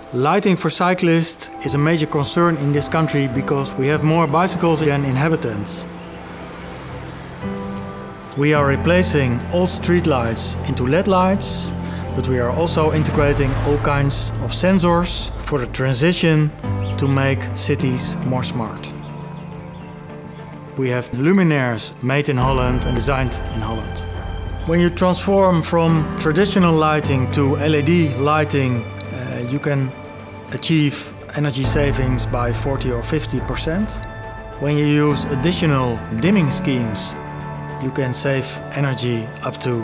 Lighting for cyclists is a major concern in this country because we have more bicycles than inhabitants. We are replacing old street lights into LED lights, but we are also integrating all kinds of sensors for the transition to make cities more smart. We have luminaires made in Holland and designed in Holland. When you transform from traditional lighting to LED lighting, you can achieve energy savings by 40 or 50%. When you use additional dimming schemes, you can save energy up to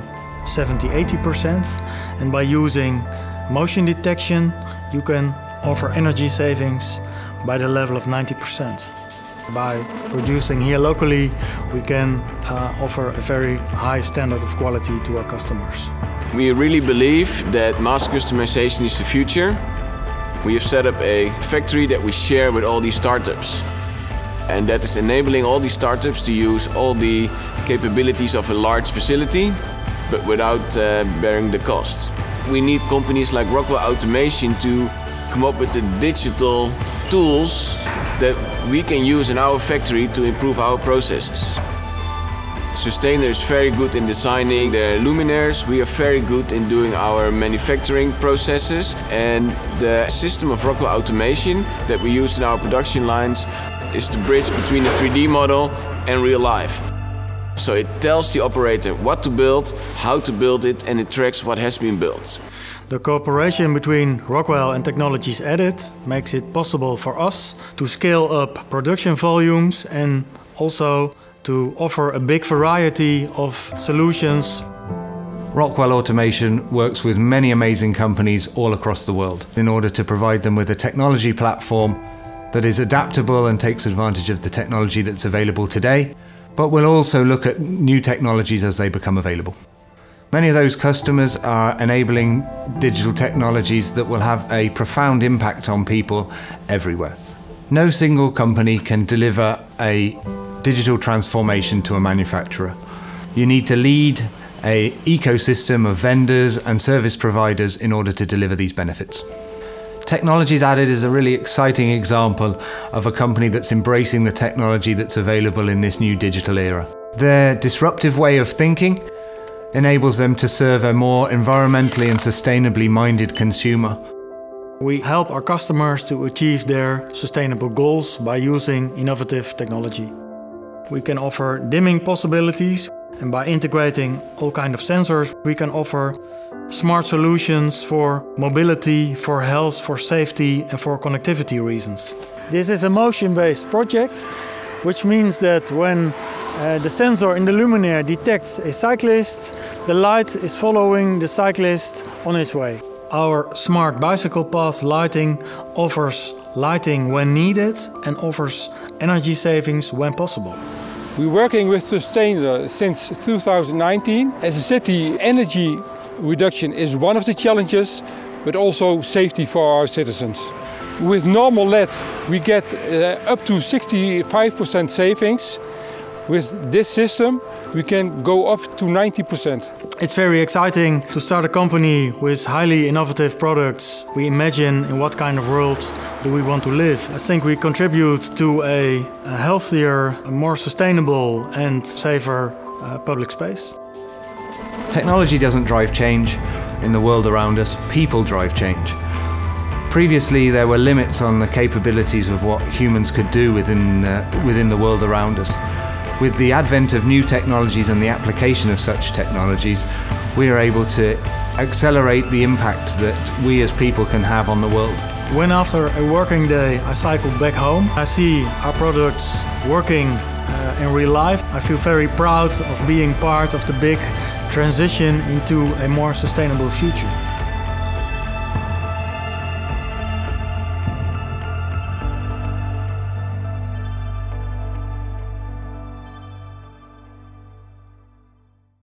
70–80%. And by using motion detection, you can offer energy savings by the level of 90%. By producing here locally, we can offer a very high standard of quality to our customers. We really believe that mass customization is the future. We have set up a factory that we share with all these startups. And that is enabling all these startups to use all the capabilities of a large facility, but without bearing the cost. We need companies like Rockwell Automation to come up with the digital tools that we can use in our factory to improve our processes. Sustainer is very good in designing the luminaires. We are very good in doing our manufacturing processes. And the system of Rockwell Automation that we use in our production lines is the bridge between the 3D model and real life. So it tells the operator what to build, how to build it, and it tracks what has been built. The cooperation between Rockwell and Technologies Added makes it possible for us to scale up production volumes and also to offer a big variety of solutions. Rockwell Automation works with many amazing companies all across the world in order to provide them with a technology platform that is adaptable and takes advantage of the technology that's available today, but will also look at new technologies as they become available. Many of those customers are enabling digital technologies that will have a profound impact on people everywhere. No single company can deliver a digital transformation to a manufacturer. You need to lead an ecosystem of vendors and service providers in order to deliver these benefits. Technologies Added is a really exciting example of a company that's embracing the technology that's available in this new digital era. Their disruptive way of thinking enables them to serve a more environmentally and sustainably minded consumer. We help our customers to achieve their sustainable goals by using innovative technology. We can offer dimming possibilities, and by integrating all kinds of sensors, we can offer smart solutions for mobility, for health, for safety and for connectivity reasons. This is a motion-based project, which means that when the sensor in the luminaire detects a cyclist, the light is following the cyclist on his way. Our smart bicycle path lighting offers lighting when needed and offers energy savings when possible. We're working with Sustainer since 2019. As a city, energy reduction is one of the challenges, but also safety for our citizens. With normal LED, we get up to 65% savings. With this system, we can go up to 90%. It's very exciting to start a company with highly innovative products. We imagine in what kind of world do we want to live. I think we contribute to a healthier, more sustainable and safer public space. Technology doesn't drive change in the world around us, people drive change. Previously, there were limits on the capabilities of what humans could do within the world around us. With the advent of new technologies and the application of such technologies, we are able to accelerate the impact that we as people can have on the world. When after a working day I cycle back home, I see our products working in real life. I feel very proud of being part of the big transition into a more sustainable future.